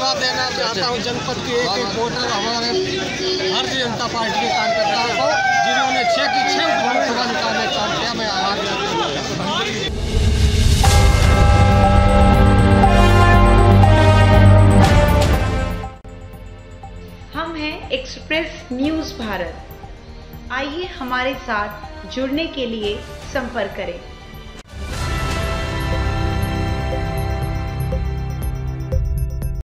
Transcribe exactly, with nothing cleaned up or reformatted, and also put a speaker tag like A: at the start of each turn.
A: धन्यवाद देना चाहता हूँ जनपद के एक एक वोटर हमारे भारतीय जनता पार्टी के कार्यकर्ताओं को, जिन्होंने छः की छः विधानसभा निकालने का काम किया। मैं आभार व्यक्त करता हूँ।
B: हम हैं एक्सप्रेस न्यूज़ भारत। आइए हमारे साथ जुड़ने के लिए संपर्क करें।